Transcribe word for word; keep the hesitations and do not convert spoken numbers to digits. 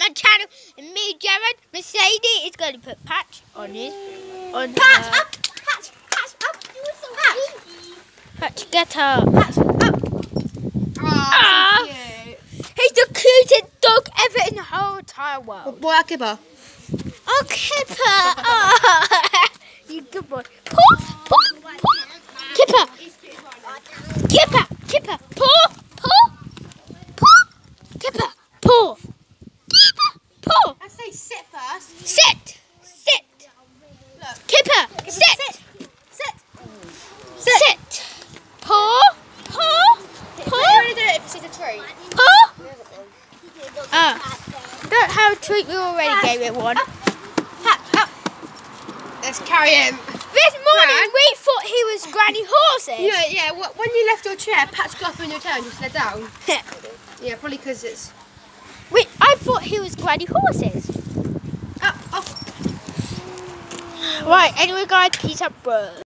my channel, and me, Jared, Mercedes is going to put Patch on his, on Patch her. up, Patch, Patch up, you were so Patch. Patch, get up. Patch up. Oh, Ah. so cute. He's the cutest dog ever in the whole entire world. Boy, Kipper. Oh, Kipper! Oh, you good boy. Paw, paw, paw. Kipper, Kipper, Kipper, paw, paw, paw. Kipper, paw, Kipper, paw. I say sit first. Sit, sit. Look. Kipper, Kipper, sit, sit. sit, sit. Paw, paw, You paw, only do it if it's a tree. paw. Ah, don't have a treat. We already gave it one. Patch up. Let's carry him. This morning Gran? we thought he was Granny Horses. Yeah, yeah. wh- When you left your chair, Patch got up on your tail and just let down. Yeah, probably because it's Wait, I thought he was Granny Horses. up, up. Right, anyway guys, peace out bro.